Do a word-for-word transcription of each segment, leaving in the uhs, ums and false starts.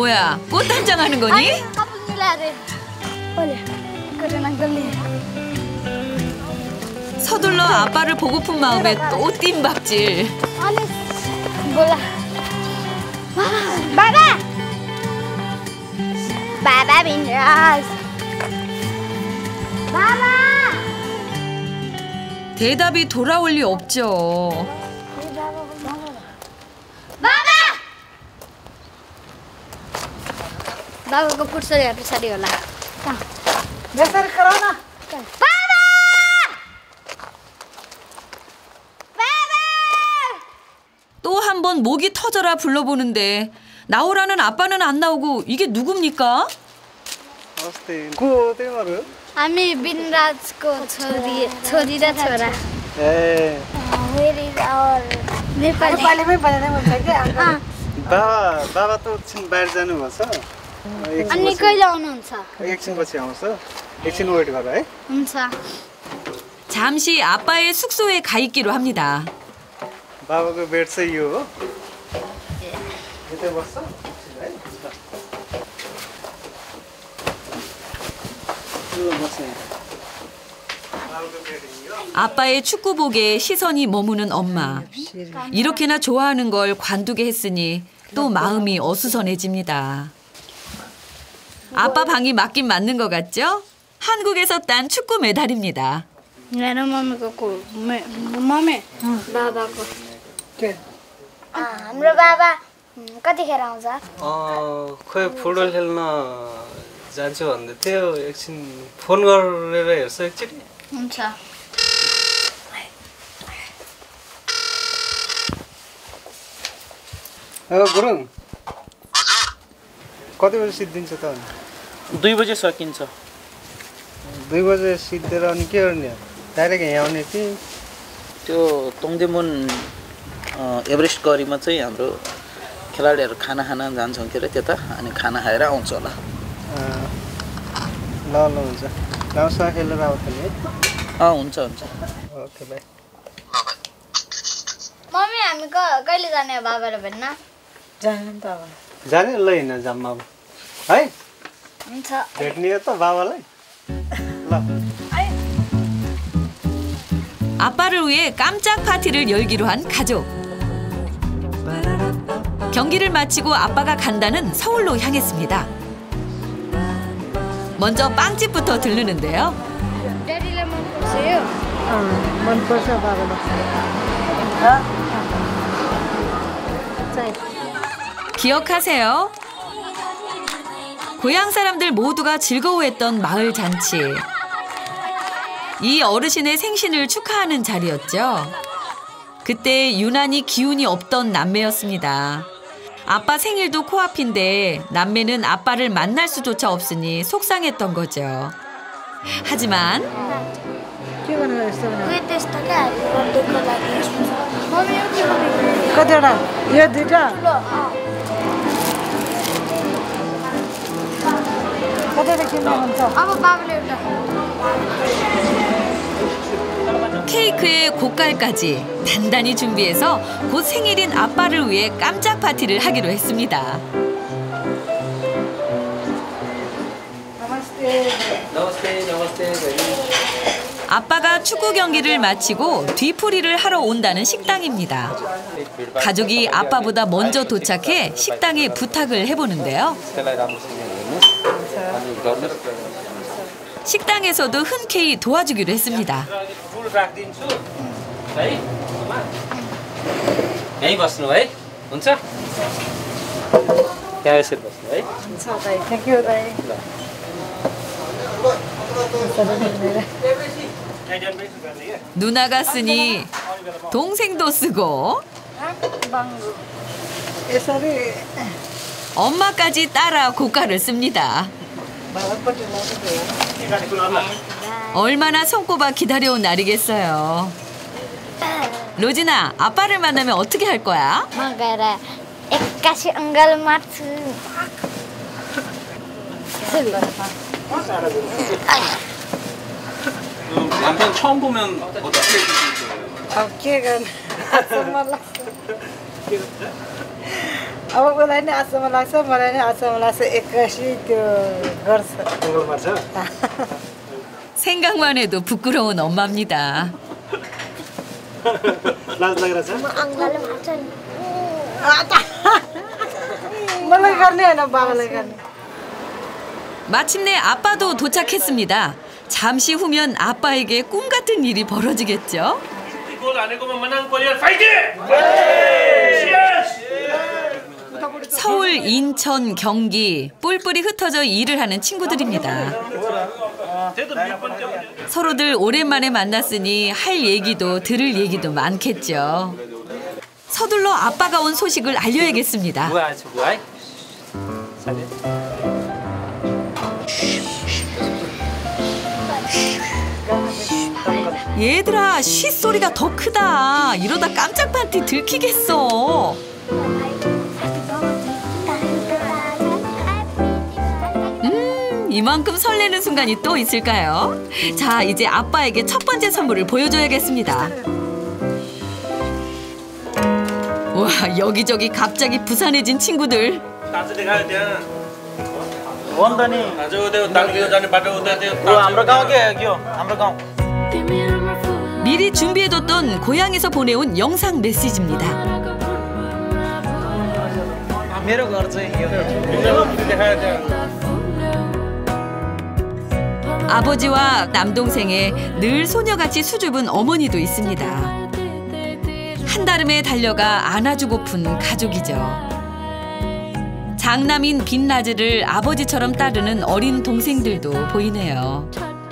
뭐야, 꽃 단장하는 거니? 서둘러 아빠를 보고픈 마음에 또 뜀박질. 몰라. 바바! 바바 빈라스. 바바! 대답이 돌아올 리 없죠. बाबा! बाबाको पुर्सरी पछाडि होला। बेसरी कराउ न। बाबा! बाबा! 또 한 번 목이 터져라 불러보는데 나오라는 아빠는 안 나오고 이게 누굽니까? हामी बिनराजको छोरी छोरी र छोरा। ए Where is our नेपाली? नेपालीमै बजाउने हुन्छ के अङ्कल? बाबा बाबा त एकछिन बाहिर जानुभएको छ। अनि कहिले आउनुहुन्छ? एकछिन पछि आउँछ। एकछिन वेट गर है। हुन्छ। 잠시 아빠의 숙소에 가 있기로 합니다. बाबाको बेड चाहिँ यो हो। यतै बस्छ है। यो बस्छ। 아빠의 축구복에 시선이 머무는 엄마. 이렇게나 좋아하는 걸 관두게 했으니 또 마음이 어수선해집니다. 아빠 방이 맞긴 맞는 것 같죠? 한국에서 딴 축구 메달입니다. मेरो मम्मीको मम्मी बाबाको हाम्रो बाबा कतिखेर आउँछ? अ खोइ फुटबल खेल्न जान्छु भन्दै थियो। एकछिन फोन गरेर हेर्छ एकछिन। हुन्छ। ए गुरुङ कति बजे सिद्धिन्छ त? दुई बजे सकिन्छ। दुई बजे सिद्धेर अनि के गर्ने? डाइरेक्ट यहाँ आउने कि? त्यो तोङदेमुन एभरेस्ट गरीमा चाहिँ हाम्रो खेलाडीहरू खाना खान जान्छौँ के अरे त्यता, अनि खाना खाएर आउँछ होला। ल ल हुन्छ। गाउँसँग खेलेर आउँछ नि है? अँ हुन्छ हुन्छ। Okay by. मम्मी हामी कहिले जाने हो बाबा र भेट्न? जाने त अब। जाने ल हिँड जाऊँ अब है। हुन्छ। भेट्ने हो त बाबालाई। ल 아빠를 위해 깜짝 파티를 열기로 한 가족. 경기를 마치고 아빠가 간다는 서울로 향했습니다. 먼저 빵집부터 들르는데요. ड्याडीलाई मन पर्छ यो? अँ मनपर्छ बाबालाई। 기억하세요? 고향 사람들 모두가 즐거워했던 마을 잔치. 이 어르신의 생신을 축하하는 자리였죠. 그때 유난히 기운이 없던 남매였습니다. 아빠 생일도 코앞인데 남매는 아빠를 만날 수조차 없으니 속상했던 거죠. 하지만 왜 त्यस्तो क्या बर्थडेको लागि मम्मी यो के भनेको? कतिवटा? यो दुईटा? कतिवटा किन्नु हुन्छ? अब बाबाले एउटा 케이크에 고깔까지 단단히 준비해서 곧 생일인 아빠를 위해 깜짝 파티를 하기로 했습니다. 아빠가 축구 경기를 마치고 뒤풀이를 하러 온다는 식당입니다. 가족이 아빠보다 먼저 도착해 식당에 부탁을 해보는데요. 식당에서도 흔쾌히 도와주기로 했습니다. यहीँ बस्नु है हुन्छ? यहाँ यसरी बस्नु है। हुन्छ दाइ, थ्याङ्क यू दाइ। 누나가 쓰니 동생도 쓰고 यसरी 엄마까지 따라 고가를 씁니다. 얼마나 손꼽아 기다려온 날이겠어요. 로지나, 아빠를 만나면 어떻게 할 거야? म गएर एक्कासी अङ्गाल मार्छु। 남편 처음 보면 어떻게 해주실 거예요? अब के गर्ने? आजसम्म लाग्छ। अब उसलाई नै आशामा लाग्छ मलाई नै आशामा लाग्छ एक्कासी त्यो गर्छ अङ्गलमा छ 생각만 해도 부끄러운 엄마입니다. लाज लागेर छ मलाई गर्ने होइन बाबालाई गर्ने 마침내 아빠도 도착했습니다. 잠시 후면 아빠에게 꿈 같은 일이 벌어지겠죠? 서울, 인천, 경기 뿔뿔이 흩어져 일을 하는 친구들입니다. 서로들 오랜만에 만났으니 할 얘기도 들을 얘기도 많겠죠. 서둘러 아빠가 온 소식을 알려야겠습니다. 얘들아, 쉿 소리가 더 크다. 이러다 깜짝 파티 들키겠어. 음, 이만큼 설레는 순간이 또 있을까요? 자, 이제 아빠에게 첫 번째 선물을 보여줘야겠습니다. 와, 여기저기 갑자기 부산해진 친구들. 원더니 हाम्रो गाउँकै हो हाम्रो गाउँ 미리 준비해뒀던 고향에서 보내온 영상 메시지입니다. मेरो घर चाहिँ यो 아버지와 남동생의 늘 소녀같이 수줍은 어머니도 있습니다. 한달음에 달려가 안아주고픈 가족이죠. 장남인 빈라즈를 아버지처럼 따르는 어린 동생들도 보이네요.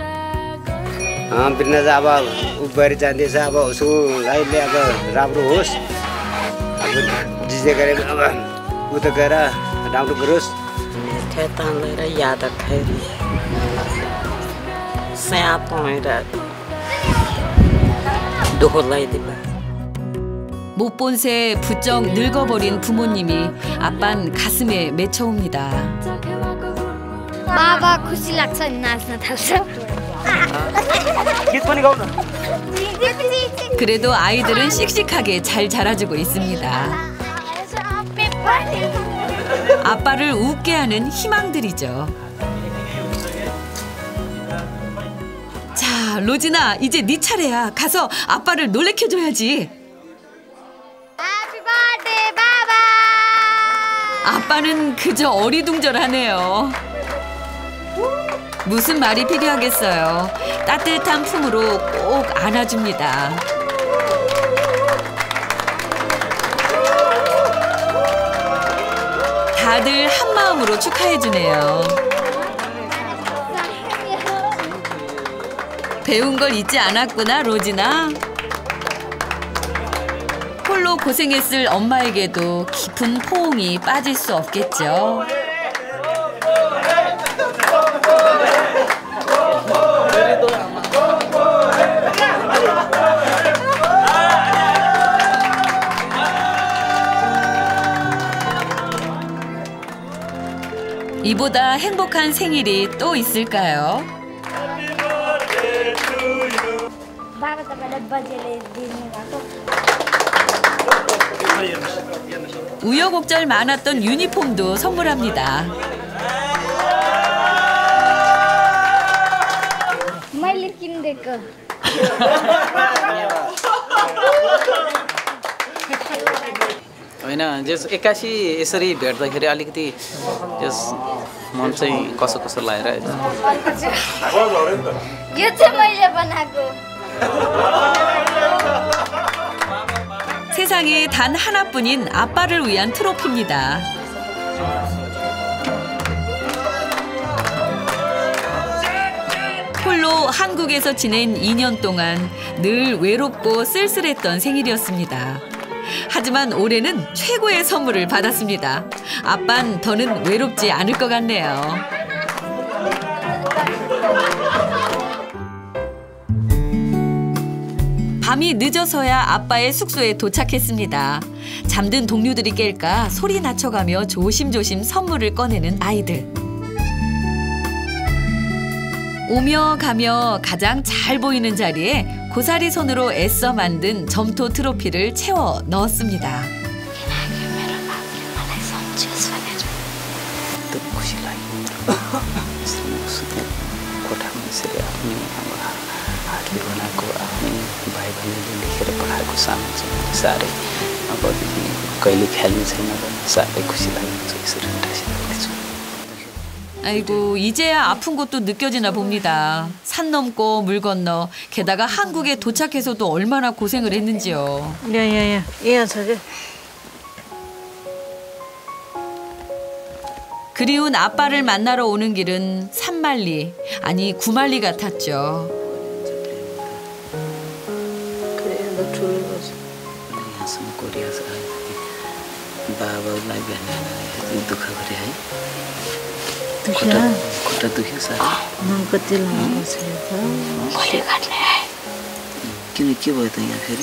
भिन्न अब ऊ भएर जाँदैछ अब उसलाई अब राम्रो होस् अब जिजे गरेर अब ऊ त गएर राम्रो गरोस् 태탄을 야닥해리 세아통이라 도홀라이디바 못 본 새 부쩍 늙어버린 부모님이 아빤 가슴에 맺혀옵니다. बाबा खुसी लाग्छ नि नाच्न थाल्छ गीत पनि गाउन 그래도 아이들은 씩씩하게 잘 자라주고 있습니다. 아빠를 웃게 하는 희망들이죠. 자, 로진아, 이제 네 차례야. 가서 아빠를 놀래켜줘야지. Happy birthday, बाबा 아빠는 그저 어리둥절하네요. 무슨 말이 필요하겠어요. 따뜻한 품으로 꼭 안아줍니다. 다들 한 마음으로 축하해주네요. 배운 걸 잊지 않았구나, 로지나. 홀로 고생했을 엄마에게도 깊은 포옹이 빠질 수 없겠죠. 이보다 행복한 생일이 또 있을까요? बाबा तपाईँलाई बजेले दिनुभएको 우여곡절 많았던 유니폼도 선물합니다. मैले किनिदिएको होइन जस एक्कासी यसरी भेट्दाखेरि अलिकति जस मन चाहिँ कसो कसो लागेर यो चाहिँ मैले बनाएको 세상에 단 하나뿐인 아빠를 위한 트로피입니다. 홀로 한국에서 지낸 이 년 동안 늘 외롭고 쓸쓸했던 생일이었습니다. 하지만 올해는 최고의 선물을 받았습니다. 아빤 더는 외롭지 않을 것 같네요. 밤이 늦어서야 아빠의 숙소에 도착했습니다. 잠든 동료들이 깰까 소리 낮춰가며 조심조심 선물을 꺼내는 아이들. 오며 가며 가장 잘 보이는 자리에 고사리 손으로 애써 만든 점토 트로피를 채워 넣었습니다. एकदम खुसी लाग्यो सुत्ने कोठामा यसरी आफ्नै अब हातले बनाएको आफ्नै भाइ बहिनीले लेखेर पठाएको सामान चाहिँ साह्रै अबदेखि कहिले फ्याल्ने छैन र साह्रै खुसी लाग्छ यसरी टाँसिरहेको छु. 아이고 이제야 아픈 것도 느껴지나 봅니다. 산 넘고 물 건너 게다가 한국에 도착해서도 얼마나 고생을 했는지요. 야야야, 얘야 저기. 그리운 아빠를 만나러 오는 길은 산만리 아니 구만리 같았죠. 그래 너 ठुलो बस यहाँसम्म कोरियास आयो बाबालाई बिहान दुःख गरे है खुट्टा खुट्टा दुख्यो साह्रै मन कति लामो छ त भोलि घट्ने किन के भयो त यहाँ फेरि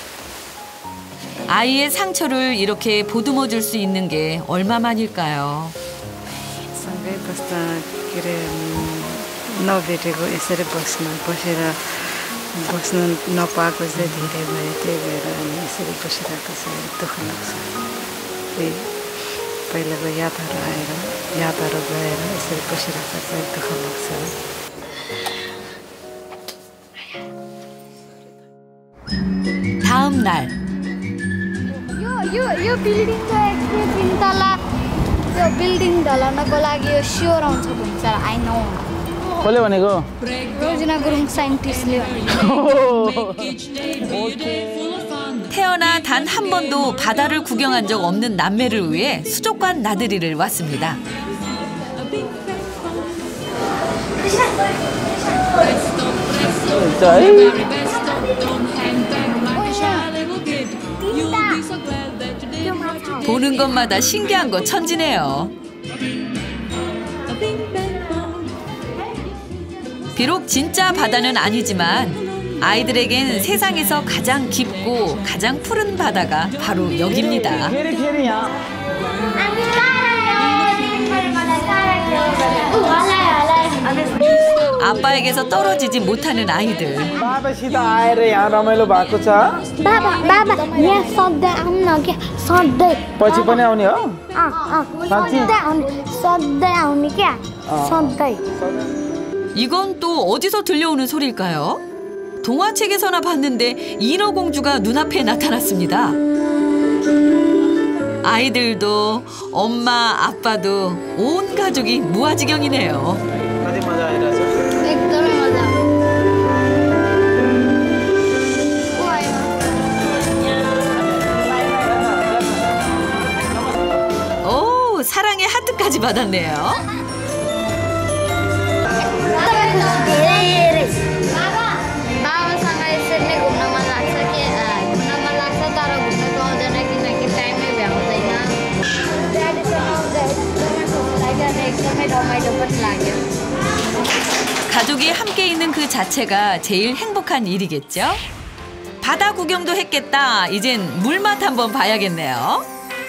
아이의 상처를 이렇게 보듬어 줄 수 있는 게 얼마만일까요? सँगै बस्दा के अरे नभेटेको यसरी बस्न बसेर बस्नु नपाएको चाहिँ धेरै भयो त्यही भएर अनि यसरी बसिरहेको छ दुःख लाग्छ त्यही पहिलाको यादहरू आएर यादहरू गएर यसरी बसिरहेको चाहिँ दुःख लाग्छ. 다음 날 यो यो यो बिल्डिङको एकछिन तिनतला त्यो बिल्डिङ ढलाउनको लागि यो स्योर आउँछ भन्छ आई नो. कसले भनेको रोजिना गुरुङ साइन्टिस्टले भनेको. 태어나 단 한 번도 바다를 구경한 적 없는 남매를 위해 수족관 나들이를 왔습니다. 보는 것마다 신기한 거 천지네요. 비록 진짜 바다는 아니지만 아이들에겐 세상에서 가장 깊고 가장 푸른 바다가 바로 여기입니다. 아빠에게서 떨어지지 못하는 아이들. बाबासित आएर यहाँ रमाइलो भएको छ. बाबा बाबा यहाँ सधैँ आउन के सधैँ पछि पनि आउने हो? अँ अँ सधैँ आउने सधैँ आउने क्या सधैँ. 이건 또 어디서 들려오는 소리일까요? 동화책에서나 봤는데 인어공주가 눈앞에 나타났습니다. 아이들도 엄마, 아빠도 온 가족이 무아지경이네요. कति मजा आइरहेछ. एकदमै मजा. 오, 사랑의 하트까지 받았네요. बाबासँग यसरी नै घुम्न मन लाग्छ कि घुम्न मन लाग्छ तर घुम्न पाउँदैन किनकि टाइमै भ्याउँदैन. ड्याडीसँग एकदमै खुसी लाग्यो अनि एकदमै रमाइलो पनि लाग्यो. 가족이 함께 있는 그 자체가 제일 행복한 일이겠죠? 바다 구경도 했겠다. 이젠 물맛 한번 봐야겠네요.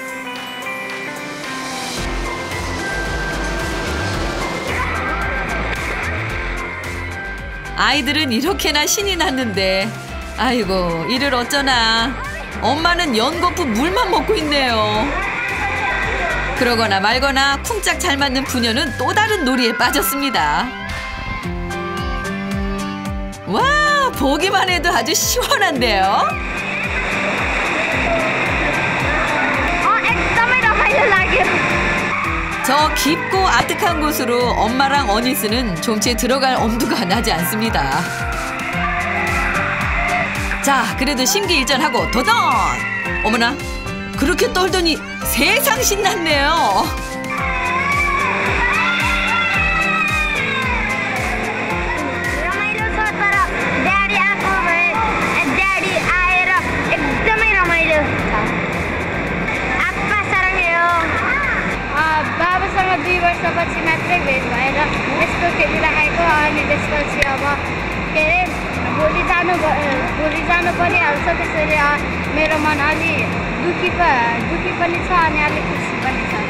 아이들은 이렇게나 신이 났는데 아이고 이를 어쩌나 엄마는 연거푸 물만 먹고 있네요. 그러거나 말거나 쿵짝 잘 맞는 부녀는 또 다른 놀이에 빠졌습니다. 와 보기만 해도 아주 시원한데요. 어, एकदमै रमाइलो लाग्यो. 저 깊고 아득한 곳으로 엄마랑 어니스는 좀채 들어갈 엄두가 나지 않습니다. 자, 그래도 심기일전하고 도전! 어머나, 그렇게 떨더니 세상 신났네요. रमाइलो छ तर ड्याडी आएको भए ड्याडी आएर एकदमै रमाइलो छ. आप्पा सरङ्गे हो. बाबासँग दुई वर्षपछि मात्रै भेट भएर यस्तो खेलिराखेको अनि त्यसपछि अब के अरे भोलि जानु भोलि जानु परिहाल्छ त्यसरी मेरो मन अलि दुखी प दुखी पनि छ अनि अलिक खुसी पनि छ.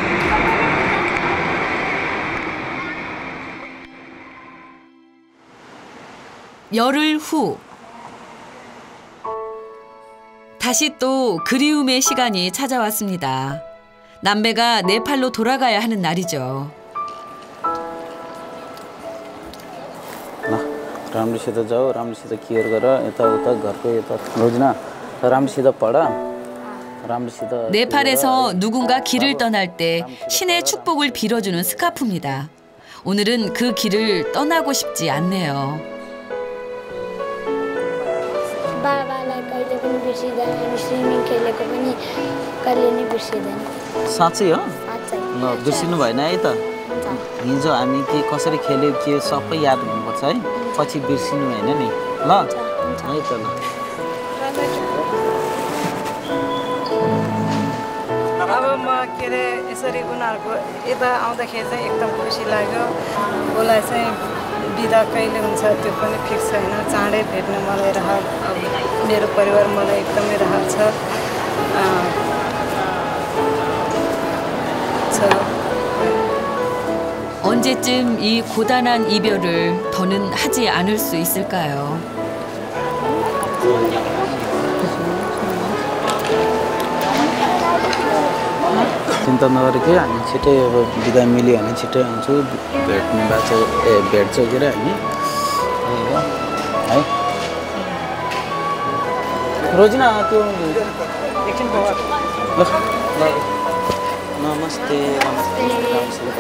열흘 후 다시 또 그리움의 시간이 찾아왔습니다. 남배가 네팔로 돌아가야 하는 날이죠. राम्रोसित जाऊ राम्रोसित केयर गर यताउता घरको यता रोजना राम्रोसित पढ राम्रोसित 네팔에서 누군가 길을 떠날 때 신의 축복을 빌어주는 스카프입니다. 오늘은 그 길을 떠나고 싶지 않네요. बाबालाई कहिले पनि बिर्सिँदैन हामी स्विमिङ खेलेको पनि कहिले नि बिर्सिँदैन साँच्चै हो साँच्चै ल बिर्सिनु भएन है त हिजो हामी के कसरी खेल्यो के सबै याद हुनुपर्छ है पछि बिर्सिनु भएन नि ल है त ल अब म के अरे यसरी उनीहरूको यता आउँदाखेरि चाहिँ एकदम खुसी लाग्यो उसलाई चाहिँ बिदा कहिले हुन्छ त्यो पनि फिक्स छैन चाँडै भेट्न मलाई रहर अब मेरो परिवार मलाई एकदमै रहर छ 언제쯤 이 고단한 이별을 더는 하지 않을 수 있을까요? चिन्ता नगरेकै हामी छिटै अब बिदा मिल्यो भने छिटै आउँछु भेट्ने भएको छ ए भेट्छौँ के अरे हामी है रोजिना त्यो एकछिन ल नमस्ते नमस्ते नमस्ते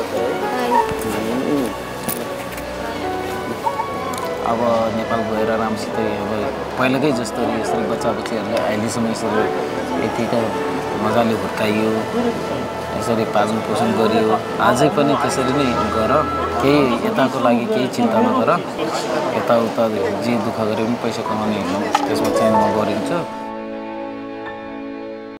अब नेपाल गएर राम्रोसित अब पहिलाकै जस्तो यसरी बच्चा बच्चीहरूले अहिलेसम्म यसरी यतिका मजाले हुर्काइयो यसरी पालन पोषण गरियो अझै पनि त्यसरी नै गर केही यताको लागि केही चिन्ता नगर यताउता जे दुःख गरे पनि पैसा कमाउने त्यसमा चाहिँ म गरिन्छु